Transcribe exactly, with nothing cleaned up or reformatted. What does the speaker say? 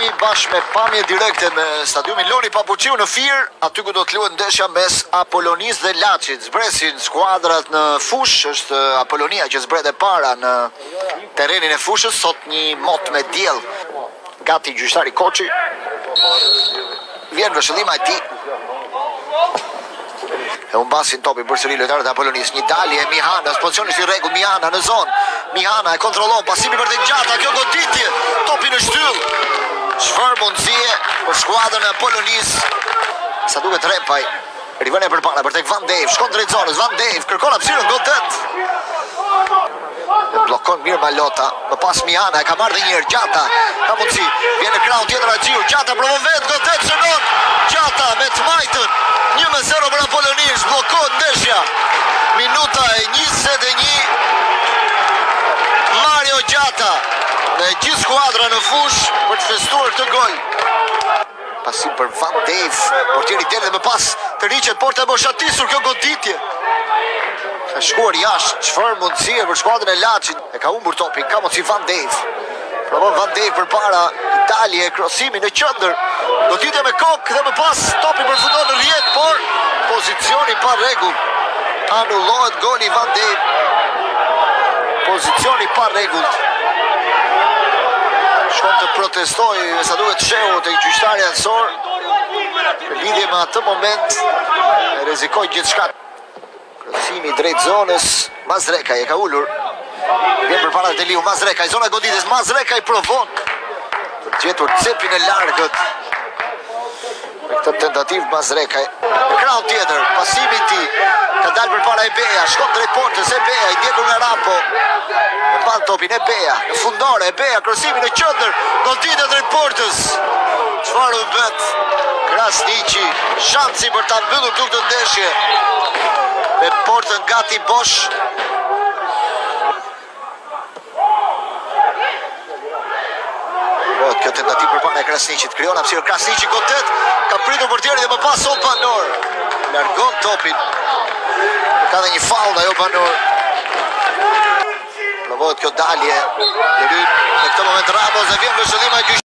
kthehemi bashkë me pamje direkte me stadiumin Loni Papuqiu në Fier, aty ku do të luhet ndeshja mes Apollonisë dhe Laçit. Zbresin skuadrat në fushë, është Apollonia që zbret e para në terrenin e fushës, sot një mot me diell. Gati gjyqtari Koçi. Vjen vëshëllima e tij. E unë basin topi përsëri lojtarët e Apollonisë. Një dalje e Mihanës, pozicioni si rregull, Mihana në zonë. Mihana e kontrollon, pasimi për të gjata, kjo goditje, topi në shtyll. Çfarë mundësie për skuadrën e Apollonisë. Sa duket Repaj, rivën e përpara për tek Van Dave, shkon drejt zonës, Van Dave kërkon hapësirën godet. E bllokon mirë Malota, më pas Mihana e ka marrë dhe një herë Gjata. Ka mundësi, vjen në krahun tjetër Axhiu, Gjata provon vetë, godet shënon. Gjata me të majtën. një me zero për Apollonisë, bllokohet ndeshja. Minuta e njëzet e një. Mario Gjata dhe gjithë skuadra në fush për të festuar këtë gol. Pasim për Van Dave, portieri del dhe më pas të riqet porta e boshatisur kjo goditje. Ka shkuar jashtë, çfarë mundësie për skuadrën e Laçit. E ka humbur topin, ka mundësi Van Dave. Provon Van Dave përpara, Italie krosimi në qendër. Goditje me kokë dhe më pas topi përfundon në rrjet, por pozicioni pa rregull. Anullohet goli Van Dave. Pozicioni pa rregull. Shkon të protestoj, me sa duhet shehu të gjyqtari ansor. Në lidhje me atë moment, e rrezikoi gjithçka. Krosimi drejt zonës, Mazrekaj e ka ulur. Vjen përpara Deliu, Mazrekaj, zona goditjes, Mazrekaj provon për të gjetur cepin e largët. Me këtë tentativë Mazrekaj. Në krahun tjetër, pasimi i tij ka dalë përpara Ebeja, shkon drejt portës Ebeja, i ndjekur nga Rapo. E pan topin Ebeja, në fundore Ebeja, krosimi në qendër, goditje drejt portës. Çfarë u bët? Krasniqi, shansi për ta mbyllur këtë ndeshje. Me portën gati bosh. Kjo tentativë përpara e Krasniqit, krijon hapësirë Krasniqi godet, ka pritur portieri dhe më pas Obanor. Largon topin. Ka dhe një faull ajo Obanor. Provohet kjo dalje. Deri në këtë moment Ramos e vjen vëshëllima e